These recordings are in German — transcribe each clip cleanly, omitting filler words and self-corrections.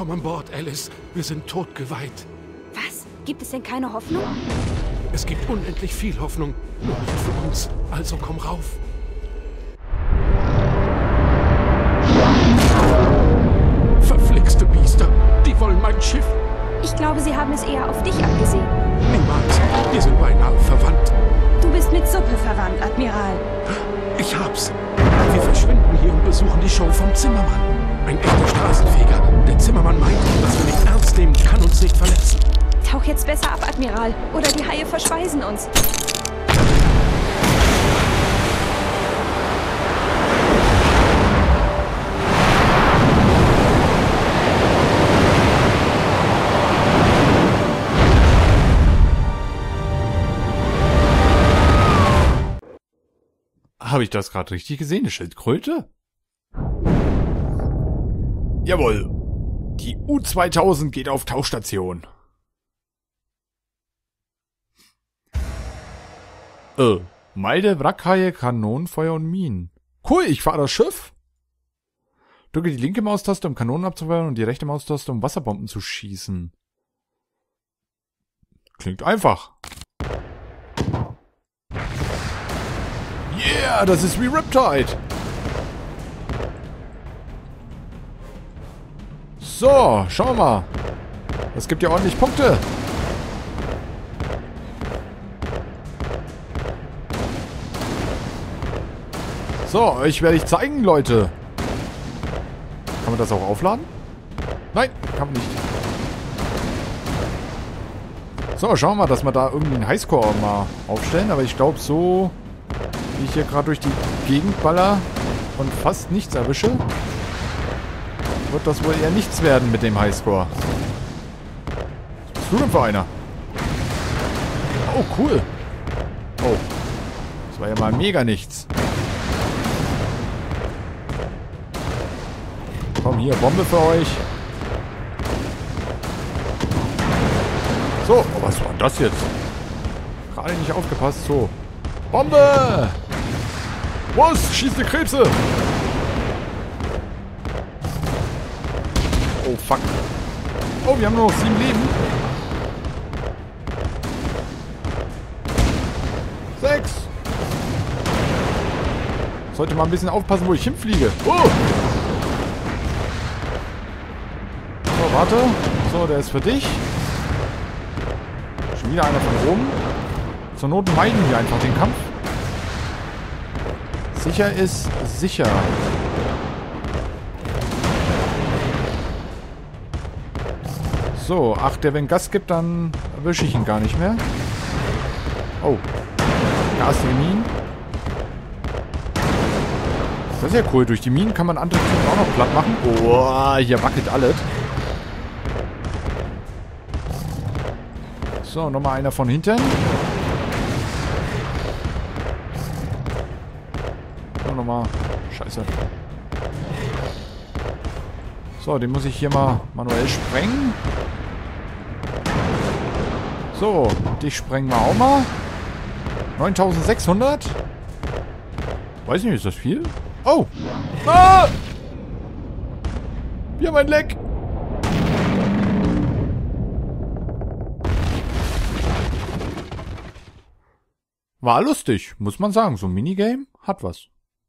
Komm an Bord, Alice. Wir sind totgeweiht. Was? Gibt es denn keine Hoffnung? Es gibt unendlich viel Hoffnung. Nur nicht für uns. Also komm rauf. Verflixte Biester. Die wollen mein Schiff. Ich glaube, sie haben es eher auf dich abgesehen. Niemals. Wir sind beinahe verwandt. Du bist mit Suppe verwandt, Admiral. Ich hab's. Wir verschwinden hier und besuchen die Show vom Zimmermann. Ein echter Straßenfeger. Der Zimmermann meint, was wir nicht ernst nehmen, kann uns nicht verletzen. Tauch jetzt besser ab, Admiral. Oder die Haie verspeisen uns. Habe ich das gerade richtig gesehen? Eine Schildkröte? Jawohl. Die U-2000 geht auf Tauchstation. Meide, Wrackhaie, Kanonenfeuer und Minen. Cool, ich fahre das Schiff. Drücke die linke Maustaste, um Kanonen abzufeuern und die rechte Maustaste, um Wasserbomben zu schießen. Klingt einfach. Yeah, das ist wie Riptide. So, schauen wir mal. Das gibt ja ordentlich Punkte. So, euch werde ich zeigen, Leute. Kann man das auch aufladen? Nein, kann man nicht. So, schauen wir mal, dass wir da irgendwie einen Highscore mal aufstellen. Aber ich glaube, so wie ich hier gerade durch die Gegend baller und fast nichts erwische, wird das wohl eher nichts werden mit dem Highscore. Was bist du denn für einer? Oh, cool. Oh, das war ja mal mega nichts. Komm, hier, Bombe für euch. So, oh, was war denn das jetzt? Gerade nicht aufgepasst. So. Bombe! Was? Schießt die Krebse! Oh, fuck. Oh, wir haben nur noch 7 Leben. 6. Sollte mal ein bisschen aufpassen, wo ich hinfliege. Oh! So, warte. So, der ist für dich. Schon wieder einer von oben. Zur Not meiden wir einfach den Kampf. Sicher ist sicher. So, ach, der wenn Gas gibt, dann erwische ich ihn gar nicht mehr. Oh. Gasige Minen. Das ist ja cool. Durch die Minen kann man andere Typen auch noch platt machen. Oh, hier wackelt alles. So, nochmal einer von hinten. Nochmal. Scheiße. So, den muss ich hier mal manuell sprengen. So, dich sprengen wir auch mal. 9600. Weiß nicht, ist das viel? Oh! Ah! Wir haben ein Leck! War lustig, muss man sagen. So ein Minigame hat was.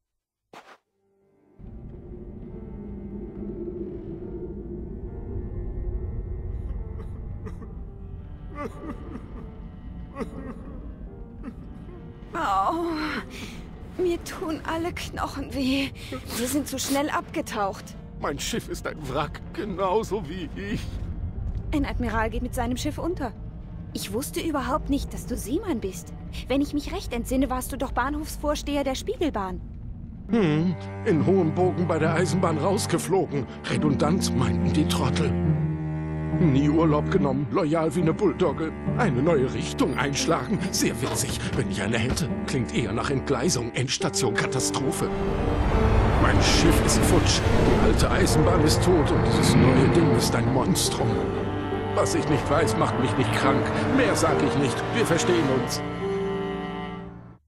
Oh, mir tun alle Knochen weh. Wir sind zu schnell abgetaucht. Mein Schiff ist ein Wrack, genauso wie ich. Ein Admiral geht mit seinem Schiff unter. Ich wusste überhaupt nicht, dass du Seemann bist. Wenn ich mich recht entsinne, warst du doch Bahnhofsvorsteher der Spiegelbahn. In hohem Bogen bei der Eisenbahn rausgeflogen. Redundant, meinten die Trottel. Nie Urlaub genommen, loyal wie eine Bulldogge. Eine neue Richtung einschlagen. Sehr witzig, wenn ich eine hätte. Klingt eher nach Entgleisung, Endstation, Katastrophe. Mein Schiff ist futsch. Die alte Eisenbahn ist tot und dieses neue Ding ist ein Monstrum. Was ich nicht weiß, macht mich nicht krank. Mehr sag ich nicht. Wir verstehen uns.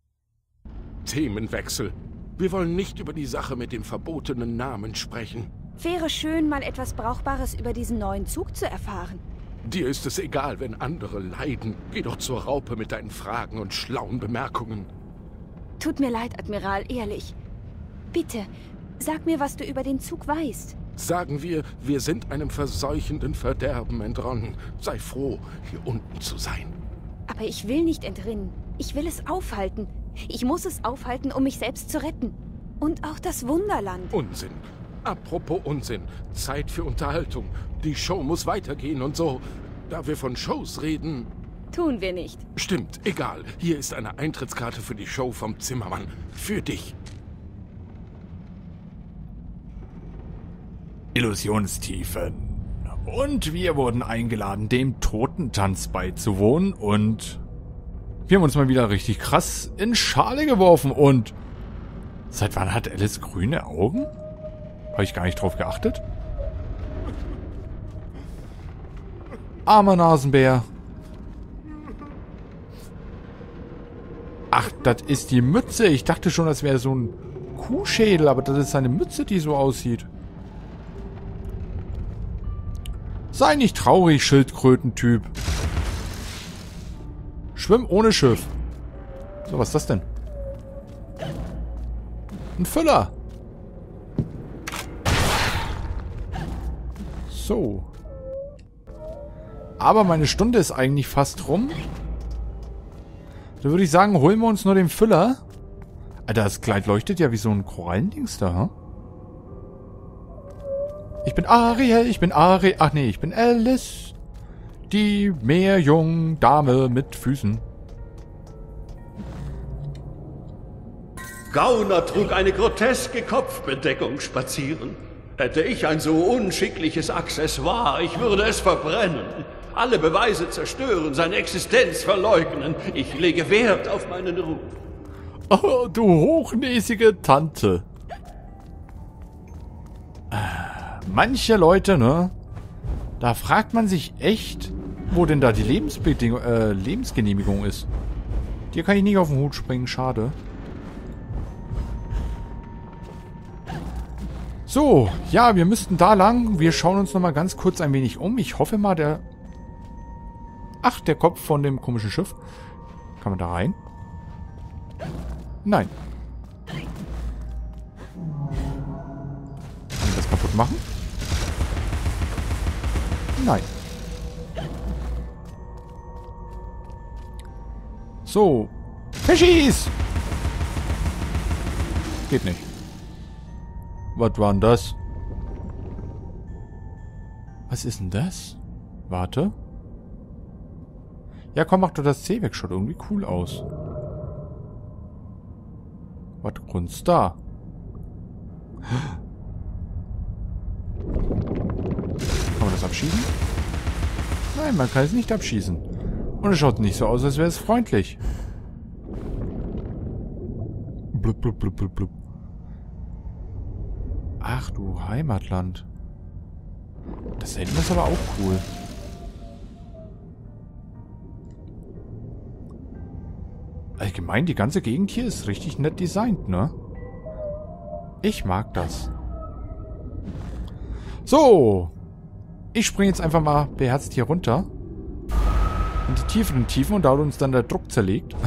Themenwechsel. Wir wollen nicht über die Sache mit dem verbotenen Namen sprechen. Wäre schön, mal etwas Brauchbares über diesen neuen Zug zu erfahren. Dir ist es egal, wenn andere leiden. Geh doch zur Raupe mit deinen Fragen und schlauen Bemerkungen. Tut mir leid, Admiral, ehrlich. Bitte, sag mir, was du über den Zug weißt. Sagen wir, wir sind einem verseuchenden Verderben entronnen. Sei froh, hier unten zu sein. Aber ich will nicht entrinnen. Ich will es aufhalten. Ich muss es aufhalten, um mich selbst zu retten. Und auch das Wunderland. Unsinn. Apropos Unsinn. Zeit für Unterhaltung. Die Show muss weitergehen und so. Da wir von Shows reden... Tun wir nicht. Stimmt, egal. Hier ist eine Eintrittskarte für die Show vom Zimmermann. Für dich. Illusionstiefen. Und wir wurden eingeladen, dem Totentanz beizuwohnen und wir haben uns mal wieder richtig krass in Schale geworfen und seit wann hat Alice grüne Augen? Habe ich gar nicht drauf geachtet. Armer Nasenbär. Ach, das ist die Mütze. Ich dachte schon, das wäre so ein Kuhschädel, aber das ist seine Mütze, die so aussieht. Sei nicht traurig, Schildkrötentyp. Schwimm ohne Schiff. So, was ist das denn? Ein Füller. So. Aber meine Stunde ist eigentlich fast rum. Da würde ich sagen, holen wir uns nur den Füller. Alter, das Kleid leuchtet ja wie so ein Korallendings da, hm? Ich bin Ariel, ich bin Ariel. Ach nee, ich bin Alice. Die Meerjungdame mit Füßen. Gauner trug eine groteske Kopfbedeckung spazieren. Hätte ich ein so unschickliches Accessoire, ich würde es verbrennen. Alle Beweise zerstören, seine Existenz verleugnen. Ich lege Wert auf meinen Ruf. Oh, du hochnäsige Tante. Manche Leute, ne? Da fragt man sich echt, wo denn da die Lebensgenehmigung ist. Dir kann ich nicht auf den Hut springen, schade. So, ja, wir müssten da lang. Wir schauen uns nochmal ganz kurz ein wenig um. Ich hoffe mal, der... Ach, der Kopf von dem komischen Schiff. Kann man da rein? Nein. Kann ich das kaputt machen? Nein. So. Fischis! Geht nicht. Was war denn das? Was ist denn das? Warte. Ja, komm, mach doch das C weg. Schaut irgendwie cool aus. Was grunzt da? Kann man das abschießen? Nein, man kann es nicht abschießen. Und es schaut nicht so aus, als wäre es freundlich. Blub, blub, blub, blub, blub. Ach du Heimatland. Das da hinten ist aber auch cool. Allgemein, die ganze Gegend hier ist richtig nett designt, ne? Ich mag das. So. Ich springe jetzt einfach mal beherzt hier runter. In die tieferen Tiefen und da uns dann der Druck zerlegt.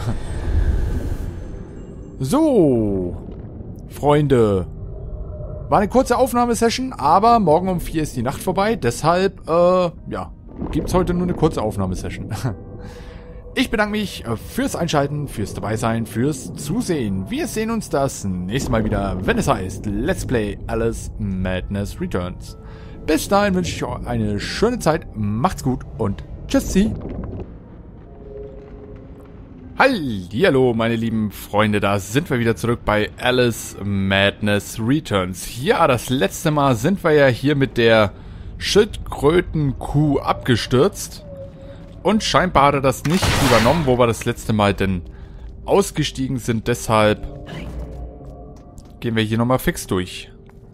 So. Freunde. War eine kurze Aufnahmesession, aber morgen um 4 ist die Nacht vorbei. Deshalb, ja, gibt's heute nur eine kurze Aufnahmesession. Ich bedanke mich fürs Einschalten, fürs Dabeisein, fürs Zusehen. Wir sehen uns das nächste Mal wieder, wenn es heißt Let's Play Alice Madness Returns. Bis dahin wünsche ich euch eine schöne Zeit, macht's gut und tschüssi. Hallihallo, meine lieben Freunde, da sind wir wieder zurück bei Alice Madness Returns. Ja, das letzte Mal sind wir ja hier mit der Schildkrötenkuh abgestürzt. Und scheinbar hat er das nicht übernommen, wo wir das letzte Mal denn ausgestiegen sind. Deshalb gehen wir hier nochmal fix durch.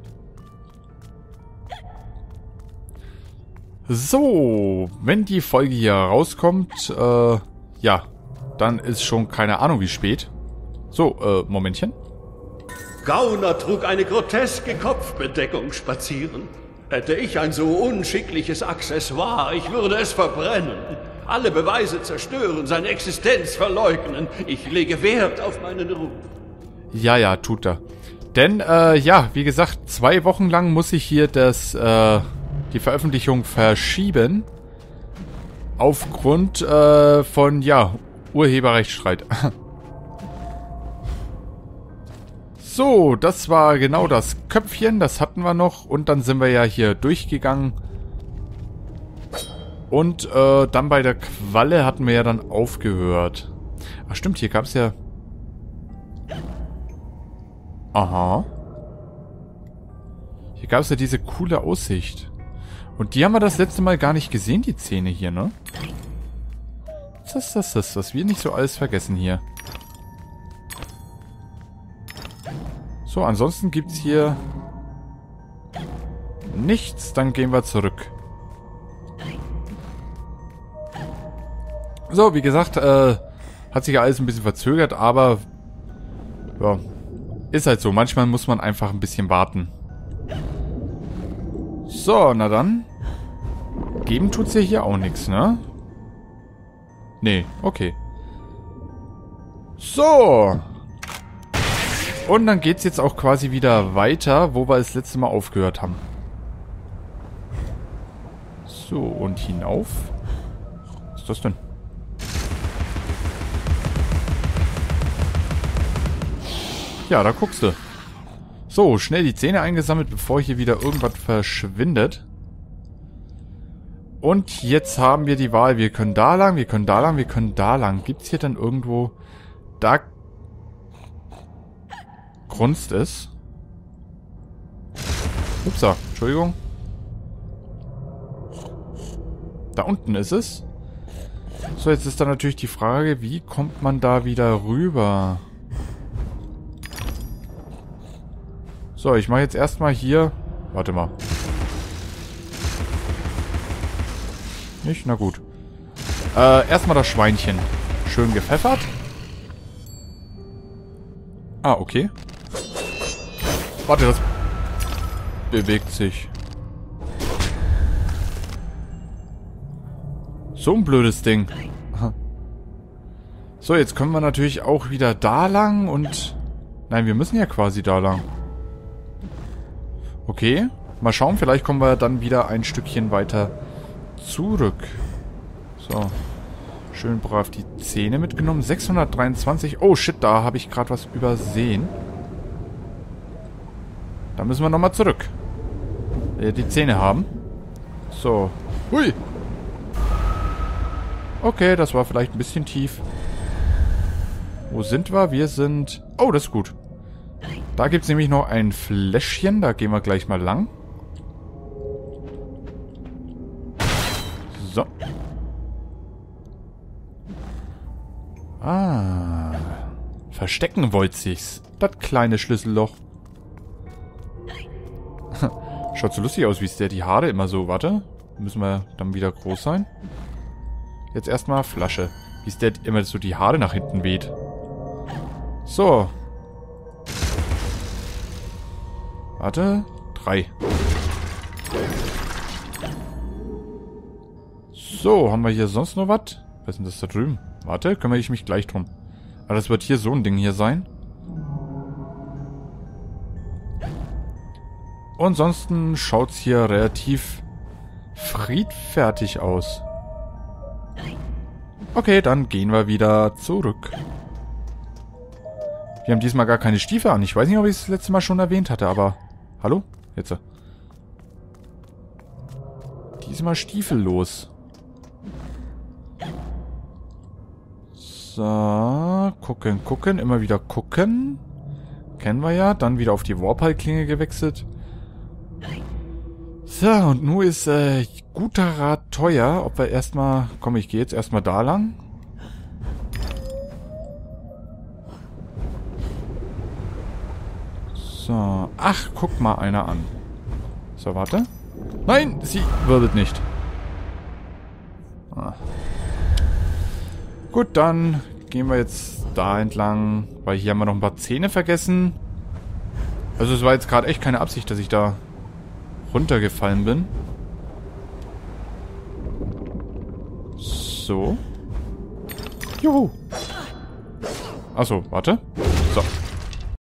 So, wenn die Folge hier rauskommt, ja, dann ist schon keine Ahnung wie spät. So, Momentchen. Gauner trug eine groteske Kopfbedeckung spazieren. Hätte ich ein so unschickliches Accessoire, ich würde es verbrennen. Alle Beweise zerstören, seine Existenz verleugnen. Ich lege Wert auf meinen Ruf. Ja, tut er. Denn, ja, wie gesagt, 2 Wochen lang muss ich hier die Veröffentlichung verschieben. Aufgrund von, ja, Urheberrechtsstreit. So, das war genau das Köpfchen, das hatten wir noch. Und dann sind wir ja hier durchgegangen. Und dann bei der Qualle hatten wir ja dann aufgehört. Ach stimmt, hier gab es ja... Aha. Hier gab es ja diese coole Aussicht. Und die haben wir das letzte Mal gar nicht gesehen, die Zähne hier, ne? Das wir nicht so alles vergessen hier. So, ansonsten gibt's hier nichts. Dann gehen wir zurück. So, wie gesagt, hat sich ja alles ein bisschen verzögert, aber ja, ist halt so. Manchmal muss man einfach ein bisschen warten. So, na dann. Geben tut's ja hier auch nichts, ne? Nee, okay. So. Und dann geht's jetzt auch quasi wieder weiter, wo wir das letzte Mal aufgehört haben. So, und hinauf. Was ist das denn? Ja, da guckst du. So, schnell die Zähne eingesammelt, bevor hier wieder irgendwas verschwindet. Und jetzt haben wir die Wahl. Wir können da lang, wir können da lang, wir können da lang. Gibt's hier dann irgendwo... Da... Grunzt es. Upsa, Entschuldigung. Da unten ist es. So, jetzt ist dann natürlich die Frage, wie kommt man da wieder rüber? So, ich mache jetzt erstmal hier... Warte mal. Nicht? Na gut. Erstmal das Schweinchen. Schön gepfeffert. Ah, okay. Warte, das bewegt sich. So ein blödes Ding. So, jetzt können wir natürlich auch wieder da lang und... Nein, wir müssen ja quasi da lang. Okay. Mal schauen, vielleicht kommen wir dann wieder ein Stückchen weiter zurück. So. Schön brav die Zähne mitgenommen. 623. Oh, shit, da habe ich gerade was übersehen. Da müssen wir nochmal zurück. Die Zähne haben. So. Hui. Okay, das war vielleicht ein bisschen tief. Wo sind wir? Wir sind... Oh, das ist gut. Da gibt es nämlich noch ein Fläschchen. Da gehen wir gleich mal lang. So. Ah. Verstecken wollte sich's. Das kleine Schlüsselloch. Schaut so lustig aus, wie es der die Haare immer so... Warte. Müssen wir dann wieder groß sein. Jetzt erstmal Flasche. Wie es der immer so die Haare nach hinten weht. So. Warte. 3. So, haben wir hier sonst noch was? Was ist denn das da drüben? Warte, kümmere ich mich gleich drum. Aber das wird hier so ein Ding hier sein. Und ansonsten schaut es hier relativ friedfertig aus. Okay, dann gehen wir wieder zurück. Wir haben diesmal gar keine Stiefel an. Ich weiß nicht, ob ich es das letzte Mal schon erwähnt hatte, aber... Hallo? Jetzt. Diesmal stiefellos. So, gucken. Immer wieder gucken. Kennen wir ja. Dann wieder auf die Warpal-Klinge gewechselt. So, und nun ist guter Rat teuer. Ob wir erstmal... Komm, ich gehe jetzt erstmal da lang. So. Ach, guck mal einer an. So, warte. Nein, sie wirbelt nicht. Ah. Gut, dann gehen wir jetzt da entlang, weil hier haben wir noch ein paar Zähne vergessen. Also es war jetzt gerade echt keine Absicht, dass ich da runtergefallen bin. So. Juhu. Achso, warte. So.